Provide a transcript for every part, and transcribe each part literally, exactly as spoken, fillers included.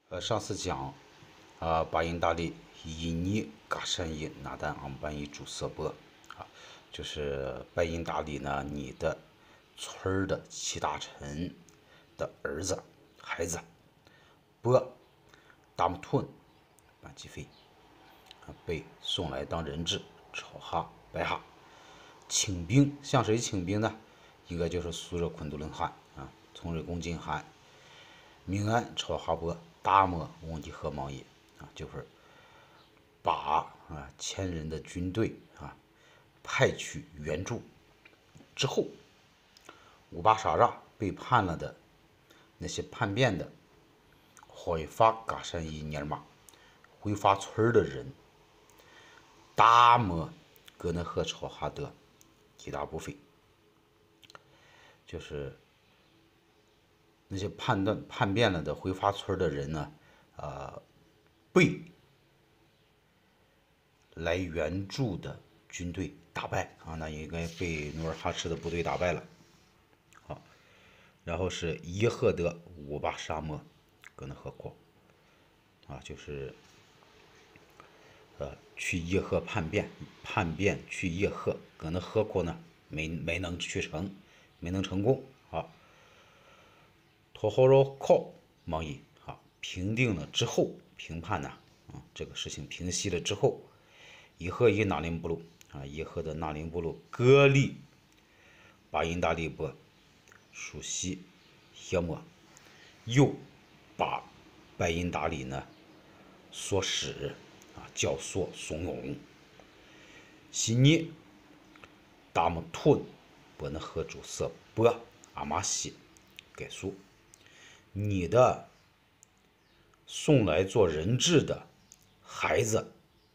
呃，上次讲，啊，巴音大利以尼嘎山伊拿丹昂班伊主色波，啊，就是拜因大利呢，你的村儿的七大臣的儿子、孩子，波达姆吞班吉飞，啊，被送来当人质，炒哈白哈，请兵向谁请兵呢？应该就是苏热昆都伦汗啊，从日攻进汗，明安朝哈波。达摩翁吉和毛也啊，就是把啊千人的军队啊派去援助之后，五巴沙扎被叛了的那些叛变的回发嘎山伊尼尔玛回发村的人，达摩格内赫朝哈德抵达不费，就是那些叛乱叛变了的回发村的人呢，呃，被来援助的军队打败啊，那应该被努尔哈赤的部队打败了。好，然后是耶赫德五巴沙漠格内赫阔啊，就是呃去叶赫叛变，叛变去叶赫格内赫阔呢，没没能去成，没能成功啊。托后肉靠毛伊啊，平定了之后，评判呢啊，这个事情平息了之后，以赫伊纳林部落啊，以赫的纳林部落割利巴因大利波属西耶莫，又把拜因达里呢所使啊教唆怂恿，悉尼达姆吞伯能和主色波阿玛西改苏。你的送来做人质的孩子，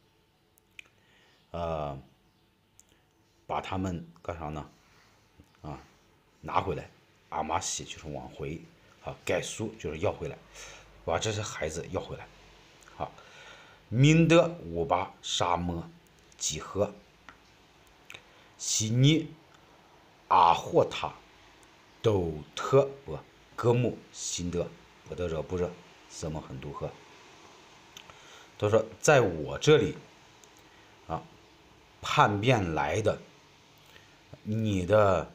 呃，把他们干啥呢？啊，拿回来，阿玛西就是往回，啊，改苏就是要回来，把这些孩子要回来，好，民德五巴沙漠几何，悉尼阿霍塔都特波。格木辛德不得热不热，色么很独喝。他说，在我这里啊，叛变来的，你的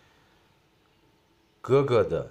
哥哥的，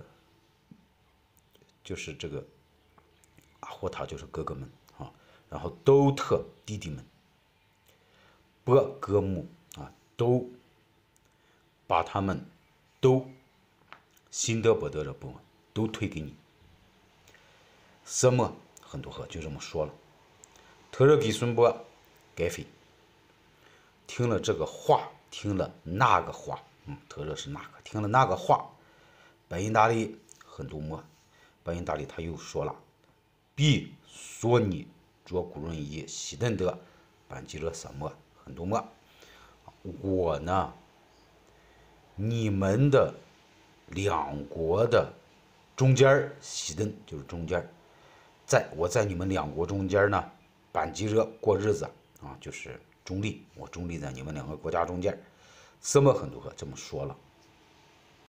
就是这个阿霍塔，就是哥哥们啊，然后都特弟弟们，波格木啊，都把他们都。辛德伯德的部分都推给你，什么很多喝就这么说了。特热给孙波改飞，听了这个话，听了那个话，嗯，特热是那个，听了那个话，白因达利很多么，白因达利他又说了，比索尼卓古润伊西顿德班吉勒什么很多么，我呢，你们的。两国的中间西顿就是中间，在我在你们两国中间呢，板吉热过日子啊，就是中立，我中立在你们两个国家中间，什么很多这么说了。